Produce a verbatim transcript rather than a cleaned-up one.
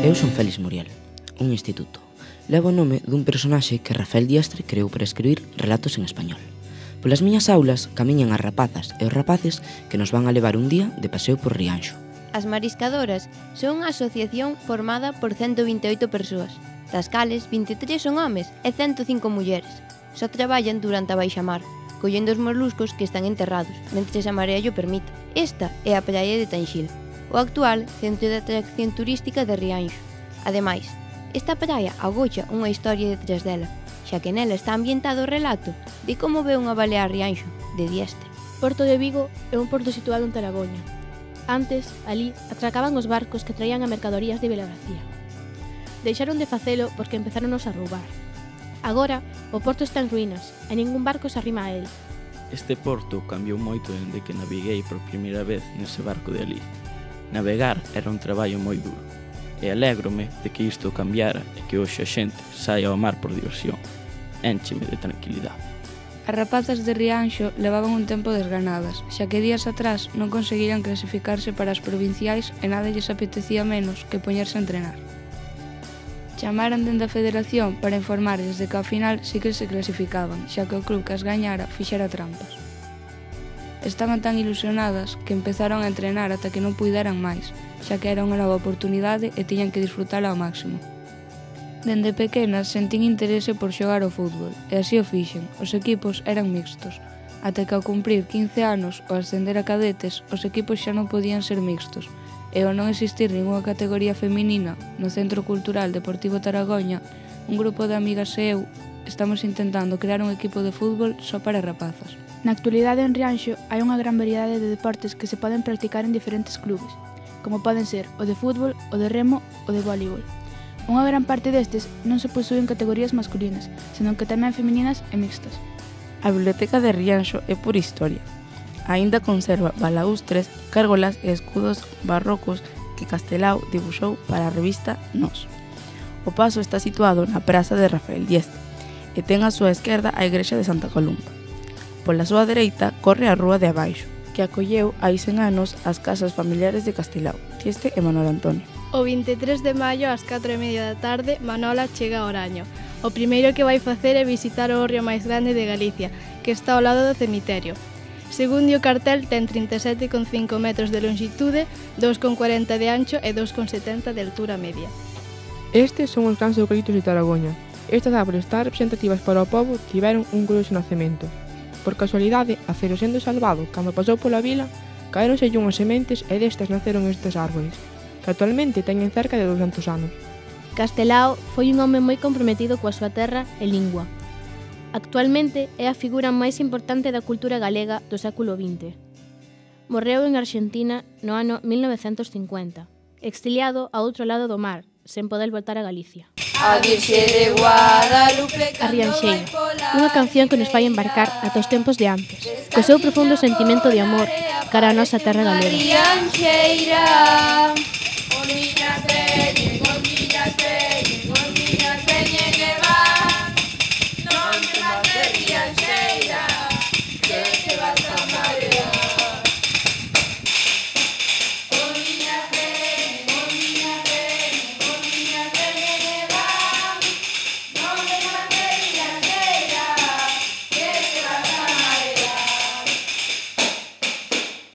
Eu son Félix Muriel, un instituto. Levo o nome dun personaxe que Rafael Diestre creou para escribir relatos en español. Polas miñas aulas camiñan as rapazas e os rapaces que nos van a levar un día de paseo por Rianxo. As Mariscadoras son unha asociación formada por ciento vinte e oito persoas, das cales vinte e tres son homes e ciento cinco mulleres. Só traballan durante a baixamar, collendo os moluscos que están enterrados, mentres a marea o permite. Esta é a praia de Tanxil, o actual centro de atracción turística de Rianxo. Ademais, esta praia agocha unha historia detrás dela, xa que nela está ambientado o relato de como ve unha balea Rianxo, de Diestre. Porto de Vigo é un porto situado en Taragoña. Antes, ali, atracaban os barcos que traían a mercadorías de Vilagarcía. Deixaron de facelo porque empezaronos a roubar. Agora, o porto está en ruínas e ningún barco se arrima a él. Este porto cambiou moito dende que naviguei por primeira vez nese barco de alí. Navegar era un traballo moi duro, e alégrome de que isto cambiara e que hoxe a xente saia ao mar por diversión. Éncheme de tranquilidade. As rapazas de Rianxo levaban un tempo desganadas, xa que días atrás non conseguiran clasificarse para as provinciais e nada lles apetecía menos que poñerse a entrenar. Chamaran dende a federación para informarles de que ao final sí que se clasificaban, xa que o club que as gañara fixera trampas. Estaban tan ilusionadas que empezaron a entrenar ata que non puideran máis, xa que era unha nova oportunidade e tiñan que disfrutala ao máximo. Dende pequenas sentín interese por xogar ao fútbol, e así o fixen. Os equipos eran mixtos, ata que ao cumprir quince anos ou ascender a cadetes, os equipos xa non podían ser mixtos, e ao non existir ninguna categoría feminina no Centro Cultural Deportivo Taragoña, un grupo de amigas e eu estamos intentando crear un equipo de fútbol só para rapazas. Na actualidade en Rianxo hai unha gran variedade de deportes que se poden practicar en diferentes clubes, como poden ser o de fútbol, o de remo ou de voleibol. Unha gran parte destes non se posúen categorías masculinas, senón que tamén femininas e mixtas. A Biblioteca de Rianxo é pura historia. Aínda conserva balaústres, gárgolas e escudos barrocos que Castelao dibuxou para a revista Nós. O paso está situado na praza de Rafael Diestre e ten á súa esquerda a igrexa de Santa Columba. Pola súa dereita corre a rúa de Abaixo, que acolleu hai cen anos as casas familiares de Castelao, Dieste e Manuel Antonio. O vinte e tres de maio ás catro e media da tarde, Manola chega a Oraño. O primeiro que vai facer é visitar o hórreo máis grande de Galicia, que está ao lado do cemiterio. Segundo o cartel, ten trinta e sete coma cinco metros de longitude, dous coma cuarenta de ancho e dous coma setenta de altura media. Estes son os grans eucaliptos de Taragoña. Estas árbores tan representativas para o pobo tiveron un curioso nacemento. Por casualidade, a cero sendo salvado, cando pasou pola vila, caéronselle unhas sementes e destas naceron estas árbores, que actualmente teñen cerca de douscentos anos. Castelao foi un home moi comprometido coa súa terra e lingua. Actualmente é a figura máis importante da cultura galega do século vinte. Morreu en Arxentina no ano mil novecentos cincuenta, exiliado a outro lado do mar, sen poder voltar a Galicia. A Virxe de Guadalupe, a Rianxeira, unha canción que nos fai embarcar ata os tempos de antes, co seu profundo sentimento de amor cara a nosa terra galega. Rianxeira,